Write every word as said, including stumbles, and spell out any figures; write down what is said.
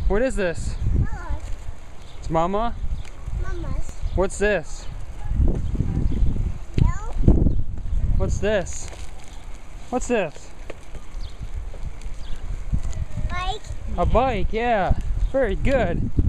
What is this? Mama. It's Mama? Mama's. What's this? No. What's this? What's this? Bike. A bike, yeah. Very good.